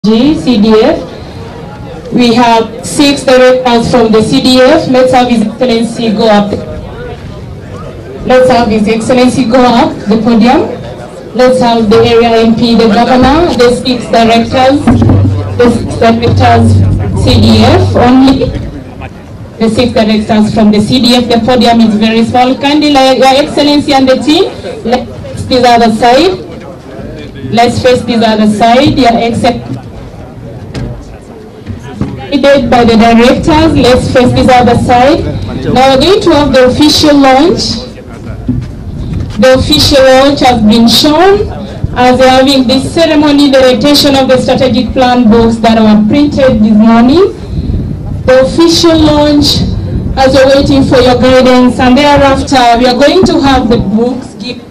CDF. We have 6 directors from the CDF. Let's have His Excellency go up. Let's have His Excellency go up the podium. Let's have the area MP, the governor, the 6 directors, CDF only. The 6 directors from the CDF. The podium is very small. Kindly, Your Excellency and the team, let's face this other side. Let's face this other side. Your Excellency. By the directors, let's face this other side. Now we're going to have the official launch. The official launch has been shown as we're having this ceremony, the rotation of the strategic plan books that were printed this morning. The official launch as we're waiting for your guidance, and thereafter we are going to have the books given.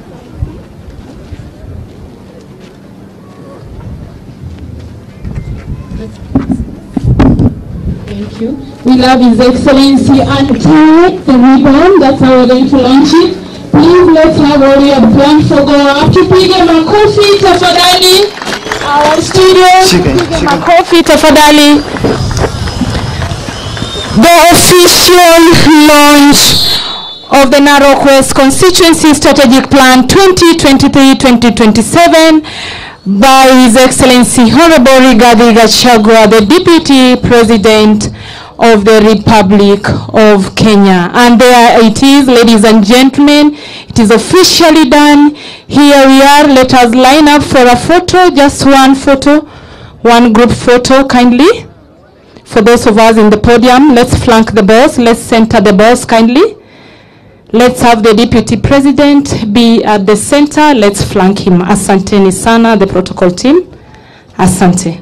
Thank you. We love His Excellency untie the ribbon. That's how we're going to launch it. Please let's have all your plan for go up to piga makofi tafadhali. Our studio, piga makofi tafadhali. The official launch of the Narok West Constituency Strategic Plan 2023-2027 by His Excellency Honorable Rigathi Gachagua, the Deputy President of the Republic of Kenya. And there it is, ladies and gentlemen, it is officially done. Here we are. Let us line up for a photo, just one photo, one group photo, kindly. For those of us in the podium, let's flank the boss. Let's center the boss, kindly. Let's have the Deputy President be at the center. Let's flank him. Asanteni sana, the protocol team. Asante.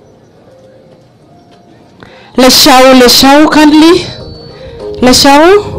Leshau, kindly. Leshau.